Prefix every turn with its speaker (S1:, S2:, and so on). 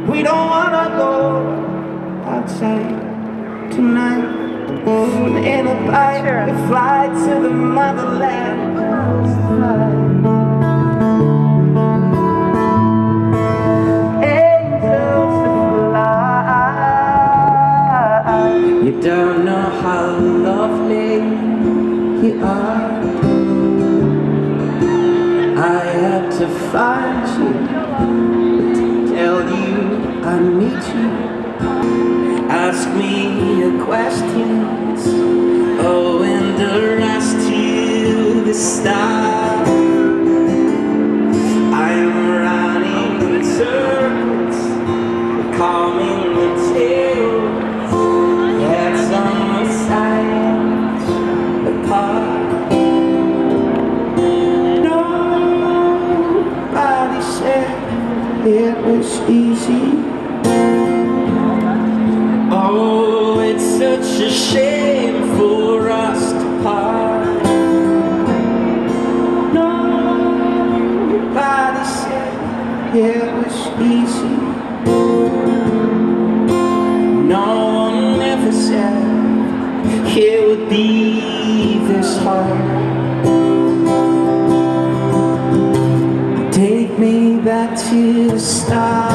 S1: We don't wanna go outside tonight. In a bite, we fly to the motherland. Angels to fly. You don't know how lovely you are. I had to find you, tell you I need you. Ask me your questions, oh, and the rest till the start. I am running in circles, calming the tales, heads on the sides, apart. Nobody said it was easy. Oh, it's such a shame for us to part. Nobody said it was easy. No one ever said it would be this hard. Take me back to the start.